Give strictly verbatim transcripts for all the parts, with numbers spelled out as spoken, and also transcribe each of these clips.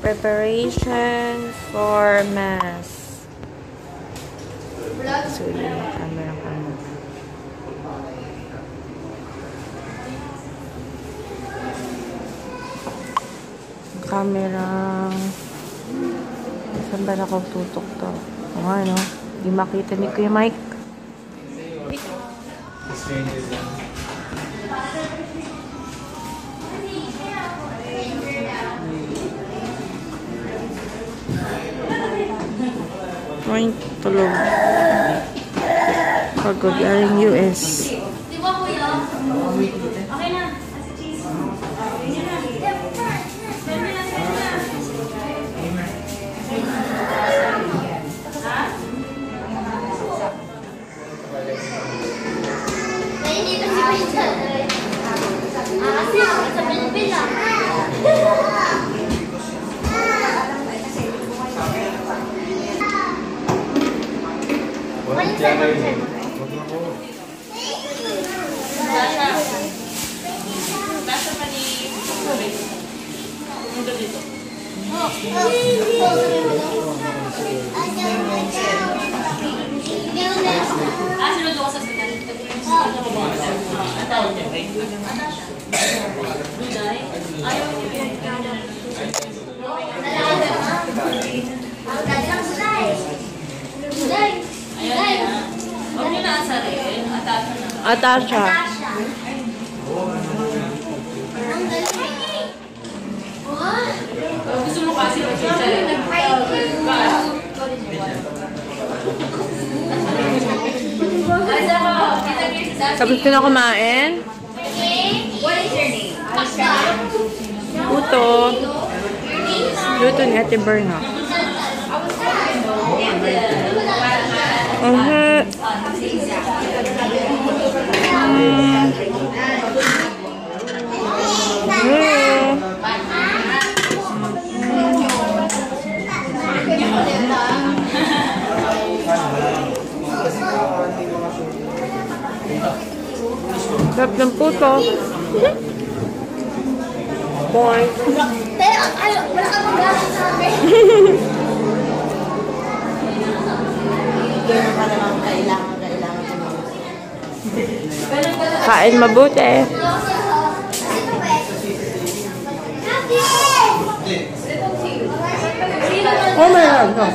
Preparation for mass. So, yun yung camera ko. Camera. Saan ba ako tutok to? O nga, no? Hindi makita ni Kuya Mike. Point tulog. Pagod galing U S. Di ba kuya? Okay na. As cheese. Ah, sinunod ko sa hospital. Ayaw niyo yun. Huwag niyo na asarin. Atasha. Gusto mo kasi mag-asarin. Tapos ko na kumain. What is your name? Puto. Luto ni Ate Berna. Uh-huh. Mm. Sarap ng puto. Boy. Pero, ano, wala ka bang gasa sa akin? Kain mabuti. Oh my God. No.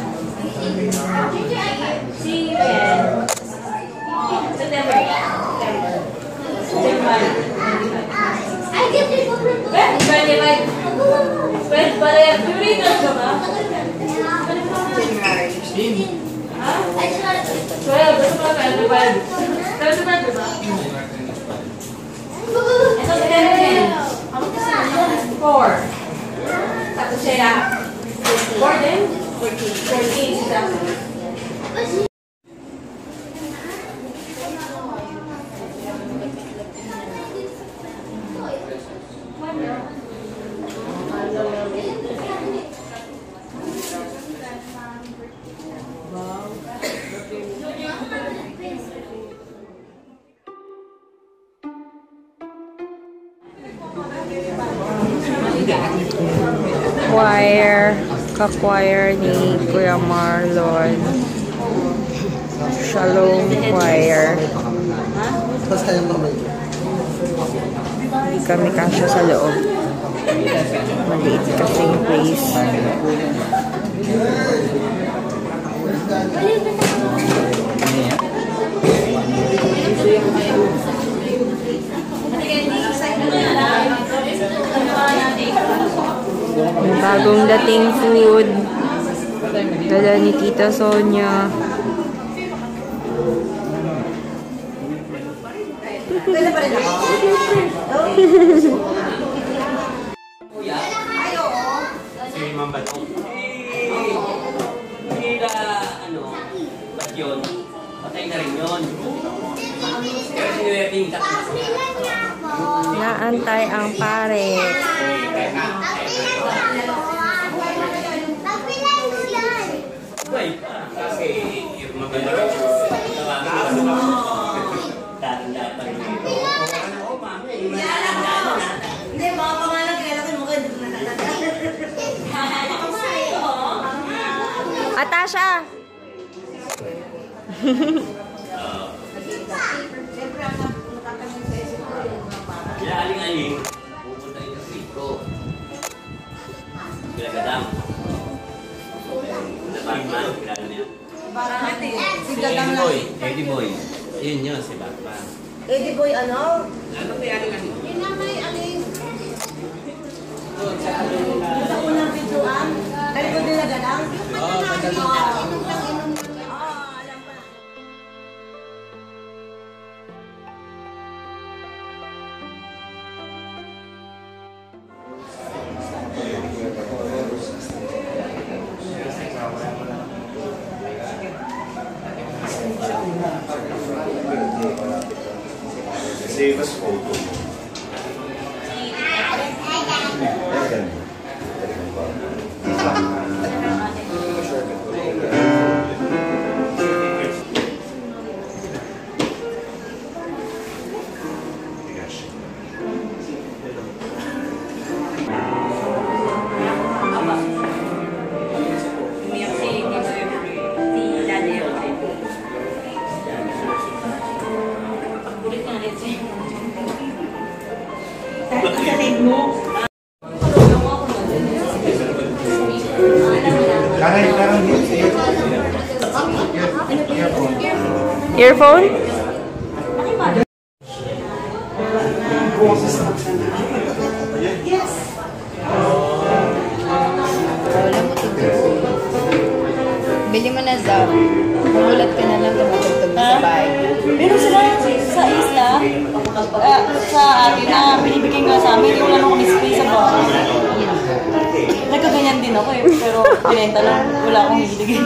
I get it. Pwede ba rin? Puritan ka ba? twelve. Basta pa ka? twelve. twelve ba? Ito ten. four. Tapos siya. four din? fourteen. fourteen. Choir, ka-choir ni Kuya Marlon. Shalom Choir. Hindi kami kasya sa loob. Maliit kasi yung place. May bagong dating food. Dala ni Tita Sonia. Pwede pa rin ako? Si Ma'am Bato. Hindi na, ano, ba't yun? Patay na rin yun. Pero sinuwerte yung tatlo. Naantay ang pare. Wait, kasi yung maganda rin. Dating-dating pa rin ito. Oo, ma'am. Hindi, mga pangalan kaya lang mo kayo na talaga. Atasha! Kaya aling-aling, pupunta rin sa street ko. Kailagadang. Batman, kilala niya. Parang natin. Si Si Gadang Eddie lang. Boy. Eddie Boy. Yun yun, si Batman. Eddie Boy, ano? Ano kaya aling-aling? Yun na may aling. Sa unang pintuan. Talikod nila Gadang? Oo, madali na. Oo, alam ko na. Save us photo. Earphone? Wala mo tugtog. Bili mo na Zap. Mamulat ka na lang kung matugtog na sa bahay. Pero sila sa isla, uh, sa atin na binibigay nga sa amin, yung ano kami space sa bahay. Nagkaganyan din ako eh, pero pinenta lang, wala akong hiligay.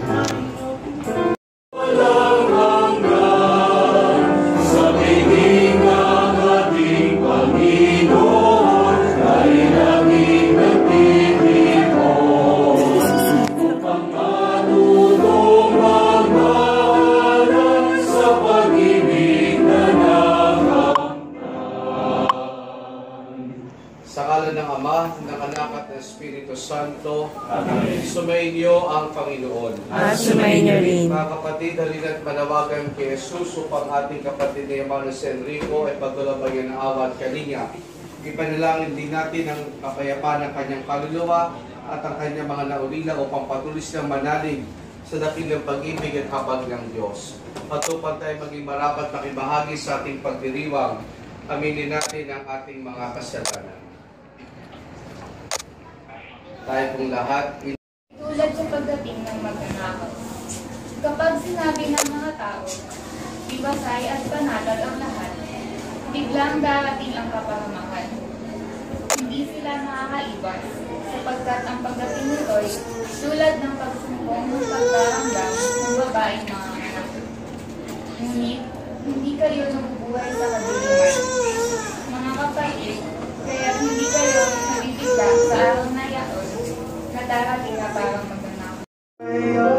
Sa ngalan ng Ama, ng Anak at ng Espiritu Santo, sumainyo ang Panginoon. At sumainyo rin. Mga kapatid, halina't manawagan kay Jesus upang ating kapatid na Hermano si Enrico ay pagdalabayan ng awa at kalinga. Ipanalangin din natin ang kapayapaan ng kanyang kaluluwa at ang kanyang mga naulila upang patulis ng manalig sa dakilang pag-ibig at habag ng Diyos. Patupan tayo maging marapat makibahagi sa ating pagdiriwang. Aminin natin ang ating mga kasalanan. Tayo pong lahat. Tulad sa pagdating ng magnanakaw. Kapag sinabi ng mga tao, ibasay at panatag ang lahat, biglang darating ang kapahamakan. Hindi sila nakakaiwas, sapagkat ang pagdating nito'y tulad ng pagsumpong ng pagkaramdam ng babaeng mga anak. Ngunit, hindi kayo nabubuhay sa kadiliman. Mga kapatid, kaya hindi kayo nabibigla sa araw na yaon na darating na parang magnanakaw.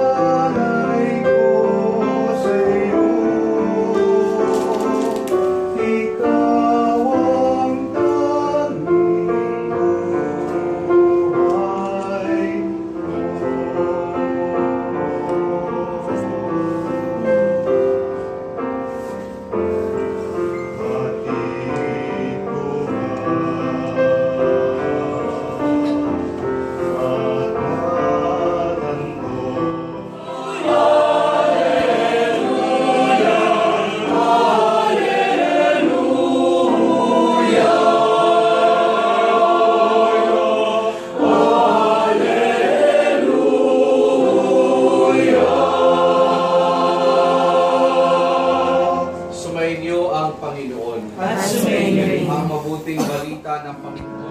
Sumainyo ang Panginoon. At sumainyo rin. Ang mabuting balita ng Panginoon.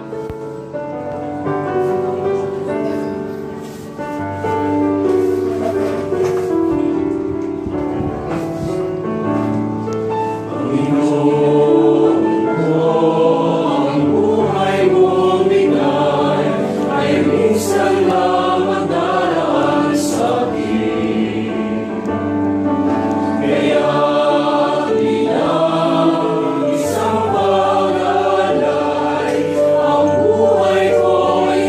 Isang pag-alay, ang buhay ko ay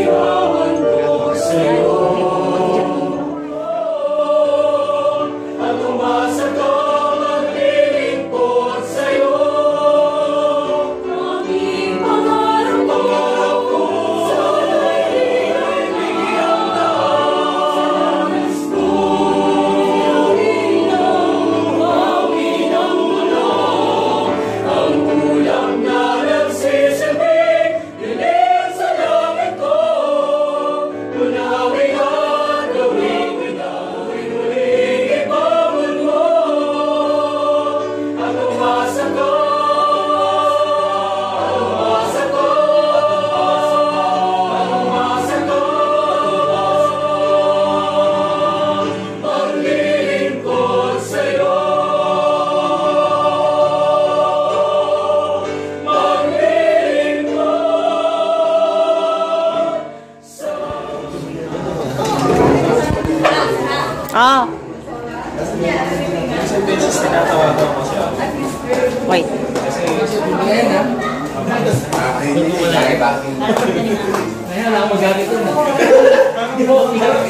Iba. Kaya wala akong magamit ito. Hindi mo ako magamit.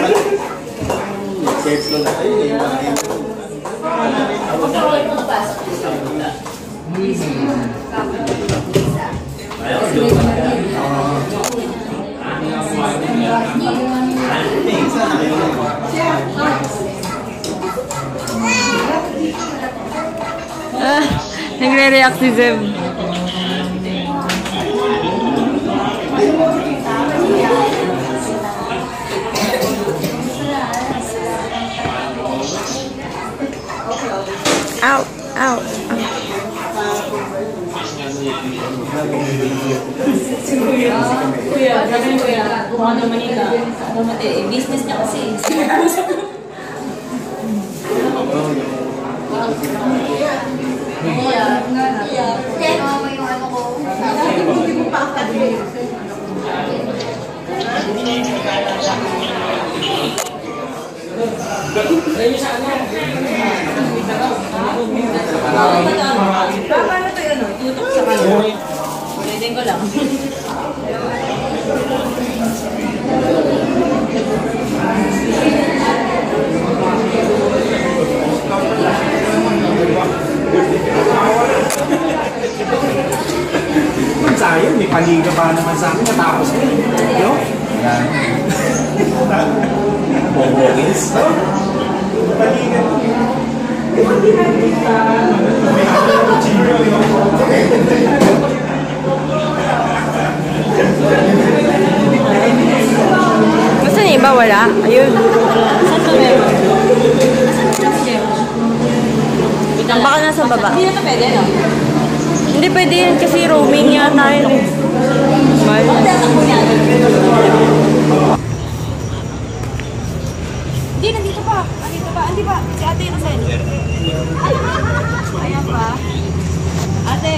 Ah, nagre-react si Zeb. Ow, ow, ow. Kuya, sabi ni Kuya, kung ano Manila, ano mati, business niya kasi. Paano ito yun? Tutok sa kanya. Ulitin ko lang. Sayang, may paliga pa naman sa akin, natapos ko. Yo? Bobogis? Paliga. Gusto niya iba? Wala? Ayun. Saan to meron? Baka nasa baba. Hindi na to pwede, no? Hindi pwede yan kasi roaming yata yun. Mahal. Bakit tatakbo niya? Hindi, nandito pa. Nandito pa. Hindi pa. Si ate yung sa'yo. Ayan pa. Ate.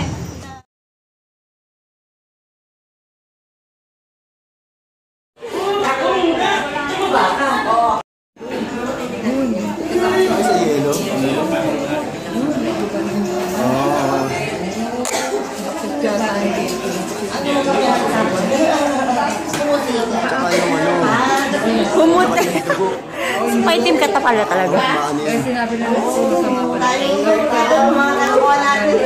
Pumuti. Maitim ka ta pala talaga. Kaya sinabi na nagsuso nga pala. Mga nakakuha natin.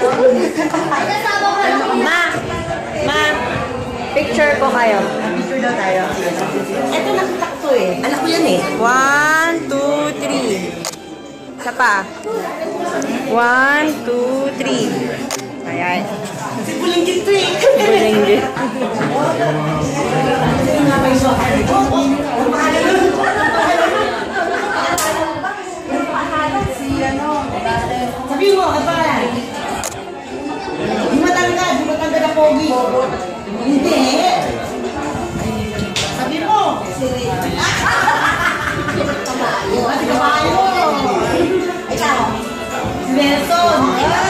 Ma! Ma! Picture ko kayo. Picture daw tayo. Ito nakita ko to eh. Anak ko yan eh. One, two, three. Isa pa. One, two, three. Ayan. Si Bulinggit to eh. Bulinggit. Sabi mo, apa yan? Di matanggal, di matanggal na pogi. Hindi. Sabi mo. Kamayo. Kamayo. Ikaw. Si Nelson.